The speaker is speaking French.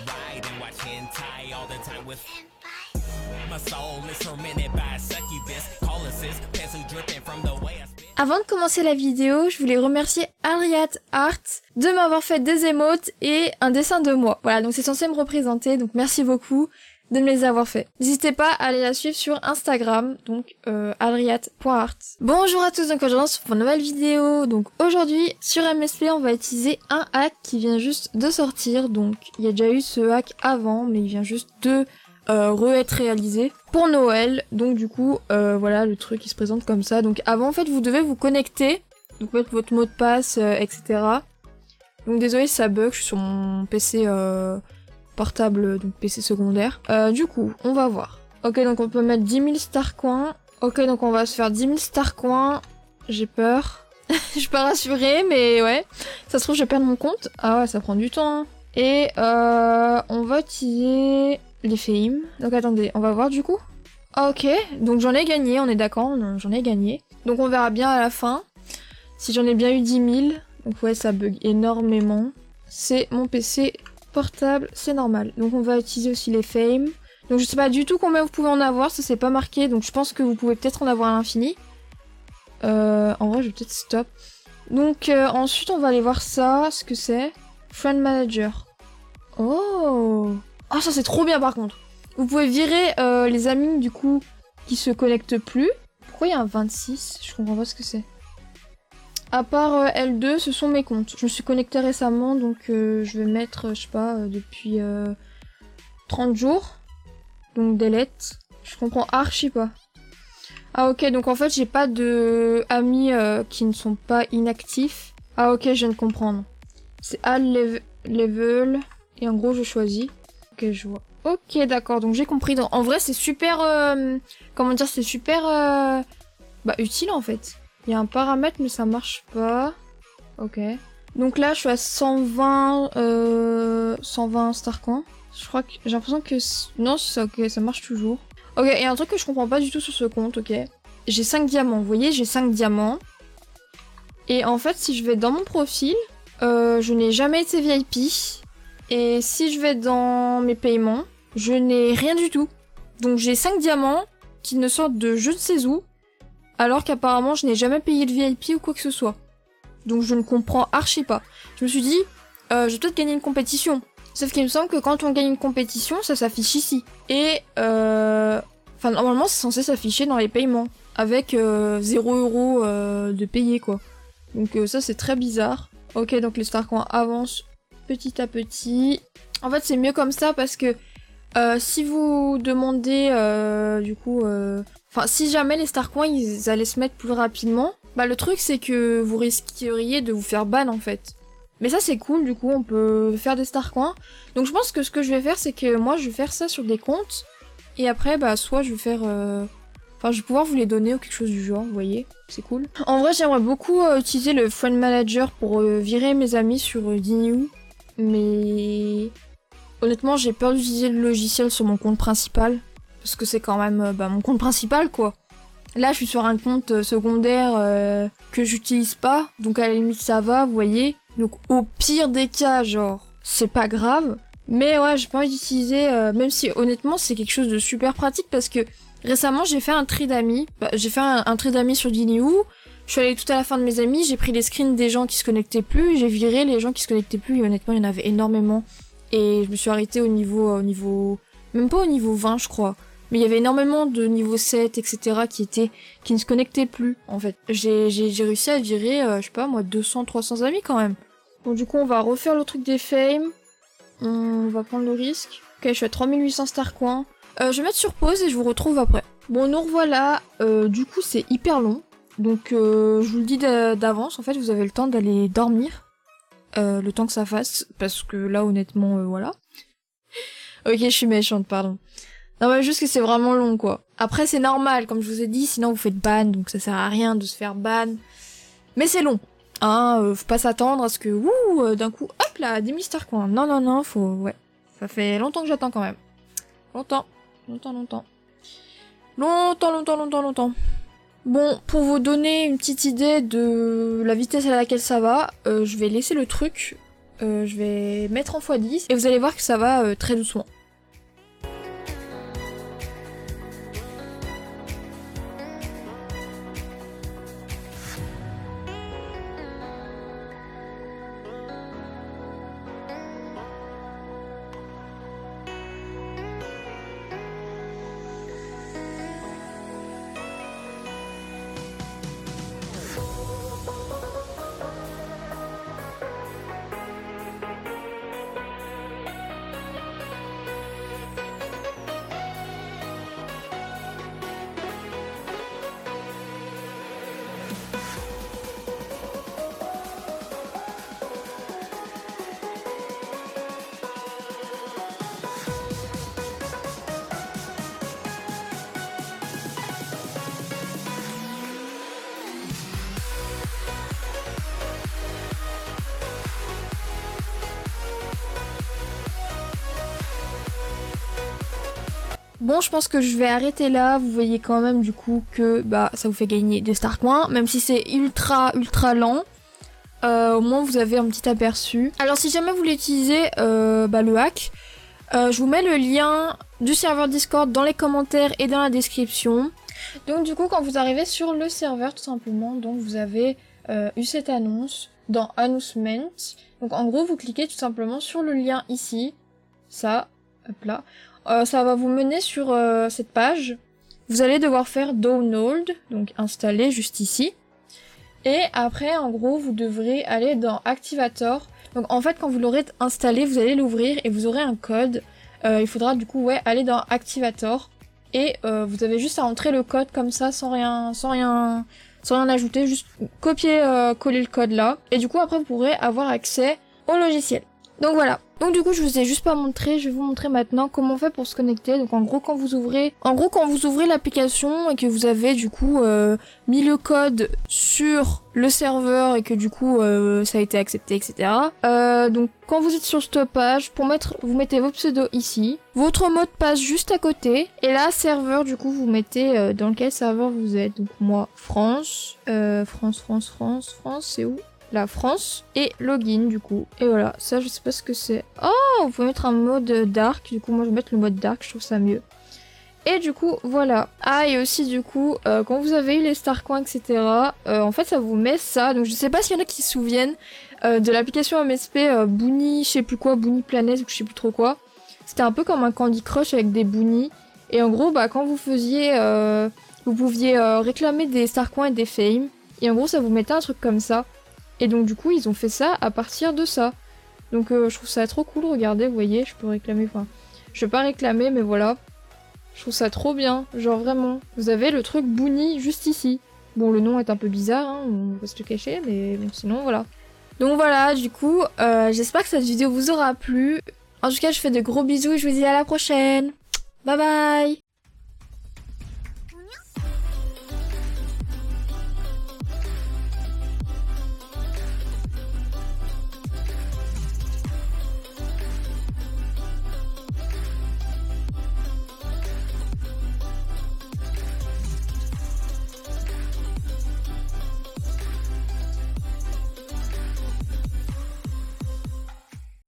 Avant de commencer la vidéo, je voulais remercier Alriat Art de m'avoir fait des émotes et un dessin de moi. Voilà, donc c'est censé me représenter, donc merci beaucoup de me les avoir fait. N'hésitez pas à aller la suivre sur Instagram, donc alriat.art. Bonjour à tous, donc aujourd'hui pour une nouvelle vidéo. Donc aujourd'hui sur MSP on va utiliser un hack qui vient juste de sortir. Donc il y a déjà eu ce hack avant, mais il vient juste de être réalisé pour Noël. Donc du coup voilà le truc qui se présente comme ça. Donc avant en fait vous devez vous connecter, donc mettre votre mot de passe etc. Donc désolé si ça bug, je suis sur mon PC portable, donc PC secondaire. Du coup, on va voir. Ok, donc on peut mettre 10 000 star coins. Ok, donc on va se faire 10 000 star coins. J'ai peur. Je suis pas rassurée, mais ouais. Ça se trouve, je vais perdre mon compte. Ah ouais, ça prend du temps. Hein. Et on va utiliser les fames. Donc attendez, on va voir du coup. Ok, donc j'en ai gagné, on est d'accord, j'en ai gagné. Donc on verra bien à la fin si j'en ai bien eu 10 000. Donc ouais, ça bug énormément. C'est mon PC portable, c'est normal. Donc on va utiliser aussi les fames. Donc je sais pas du tout combien vous pouvez en avoir, ça c'est pas marqué, donc je pense que vous pouvez peut-être en avoir à l'infini. En vrai je vais peut-être stop. Donc ensuite on va aller voir ça, ce que c'est. Friend Manager. Oh. Ah ça c'est trop bien par contre. Vous pouvez virer les amis du coup qui se connectent plus. Pourquoi il y a un 26? Je comprends pas ce que c'est. À part L2, ce sont mes comptes. Je me suis connectée récemment, donc je vais mettre, je sais pas, depuis 30 jours. Donc delete. Je comprends archi pas. Ah ok, donc en fait j'ai pas de amis qui ne sont pas inactifs. Ah ok, je viens de comprendre. C'est add level, et en gros je choisis. Ok, je vois. Ok, d'accord, donc j'ai compris. En vrai c'est super, comment dire, c'est super utile en fait. Il y a un paramètre mais ça marche pas. Ok. Donc là je suis à 120 star coins. Je crois que j'ai l'impression que non, c'est ça, ok, ça marche toujours. Ok, il y a un truc que je comprends pas du tout sur ce compte, ok. J'ai 5 diamants, vous voyez, j'ai 5 diamants. Et en fait, si je vais dans mon profil, je n'ai jamais été VIP. Et si je vais dans mes paiements, je n'ai rien du tout. Donc j'ai 5 diamants qui ne sortent de je ne sais où. Alors qu'apparemment je n'ai jamais payé de VIP ou quoi que ce soit. Donc je ne comprends archi pas. Je me suis dit, je vais peut-être gagner une compétition. Sauf qu'il me semble que quand on gagne une compétition, ça s'affiche ici. Et enfin normalement c'est censé s'afficher dans les paiements. Avec 0€ de payé quoi. Donc ça c'est très bizarre. Ok, donc les star coins avancent petit à petit. En fait c'est mieux comme ça parce que si vous demandez du coup... Enfin, si jamais les star coins ils allaient se mettre plus rapidement, bah le truc c'est que vous risqueriez de vous faire ban en fait. Mais ça c'est cool, du coup on peut faire des star coins. Donc je pense que ce que je vais faire c'est que moi je vais faire ça sur des comptes. Et après bah soit je vais faire... Enfin je vais pouvoir vous les donner ou quelque chose du genre, vous voyez. C'est cool. En vrai j'aimerais beaucoup utiliser le Friend Manager pour virer mes amis sur Dinu. Mais... honnêtement j'ai peur d'utiliser le logiciel sur mon compte principal. Parce que c'est quand même mon compte principal quoi. Là je suis sur un compte secondaire que j'utilise pas. Donc à la limite ça va, vous voyez. Donc au pire des cas genre c'est pas grave. Mais ouais j'ai pas envie d'utiliser même si honnêtement c'est quelque chose de super pratique. Parce que récemment j'ai fait un tri d'amis. J'ai fait un tri d'amis sur Diniu. Je suis allée tout à la fin de mes amis. J'ai pris les screens des gens qui se connectaient plus. J'ai viré les gens qui se connectaient plus. Et honnêtement il y en avait énormément. Et je me suis arrêtée au niveau... même pas au niveau 20 je crois. Mais il y avait énormément de niveau 7, etc. qui ne se connectaient plus, en fait. J'ai réussi à virer, je sais pas moi, 200, 300 amis quand même. Bon, du coup, on va refaire le truc des fames. On va prendre le risque. Ok, je suis à 3800 star coins. Je vais mettre sur pause et je vous retrouve après. Bon, nous revoilà. Du coup, c'est hyper long. Donc, je vous le dis d'avance. En fait, vous avez le temps d'aller dormir. Le temps que ça fasse. Parce que là, honnêtement, voilà. Ok, je suis méchante, pardon. Non mais juste que c'est vraiment long quoi. Après c'est normal comme je vous ai dit, sinon vous faites ban, donc ça sert à rien de se faire ban. Mais c'est long. Hein, faut pas s'attendre à ce que d'un coup, hop là, 10 000 star coins. Non non non, faut... ouais. Ça fait longtemps que j'attends quand même. Longtemps. Bon, pour vous donner une petite idée de la vitesse à laquelle ça va, je vais laisser le truc je vais mettre en x10 et vous allez voir que ça va très doucement. Bon, je pense que je vais arrêter là. Vous voyez quand même du coup que bah ça vous fait gagner des star coins, même si c'est ultra lent. Au moins vous avez un petit aperçu. Alors si jamais vous voulez utiliser le hack, je vous mets le lien du serveur Discord dans les commentaires et dans la description. Donc du coup quand vous arrivez sur le serveur tout simplement, donc vous avez eu cette annonce dans Announcement. Donc en gros vous cliquez tout simplement sur le lien ici, ça, hop là. Ça va vous mener sur cette page. Vous allez devoir faire download, donc installer juste ici. Et après, en gros, vous devrez aller dans Activator. Donc en fait, quand vous l'aurez installé, vous allez l'ouvrir et vous aurez un code. Il faudra du coup aller dans Activator. Et vous avez juste à entrer le code comme ça, sans rien ajouter. Juste copier-coller le code là. Et du coup, après, vous pourrez avoir accès au logiciel. Donc voilà. Donc du coup je vous ai juste pas montré, je vais vous montrer maintenant comment on fait pour se connecter. Donc en gros quand vous ouvrez l'application et que vous avez du coup mis le code sur le serveur et que du coup ça a été accepté, etc. Donc quand vous êtes sur cette page, vous mettez votre pseudo ici, votre mot de passe juste à côté, et là serveur du coup vous mettez dans quel serveur vous êtes. Donc moi France, c'est où? La France et login du coup. Et voilà, ça je sais pas ce que c'est. Oh, on peut mettre un mode dark, du coup moi je vais mettre le mode dark, je trouve ça mieux. Et du coup voilà. Ah et aussi du coup quand vous avez eu les star coins etc. En fait ça vous met ça. Donc je sais pas s'il y en a qui se souviennent de l'application MSP Boony, je sais plus quoi, Boony Planet ou je sais plus trop quoi. C'était un peu comme un Candy Crush avec des boonies. Et en gros bah quand vous faisiez vous pouviez réclamer des star coins et des fame. Et en gros ça vous mettait un truc comme ça. Et donc du coup ils ont fait ça à partir de ça. Donc je trouve ça trop cool, regardez, vous voyez, je peux réclamer, enfin... Je vais pas réclamer mais voilà. Je trouve ça trop bien, genre vraiment. Vous avez le truc Boony juste ici. Bon le nom est un peu bizarre, hein, on va se le cacher, mais bon sinon voilà. Donc voilà, du coup, j'espère que cette vidéo vous aura plu. En tout cas je fais de gros bisous et je vous dis à la prochaine. Bye bye.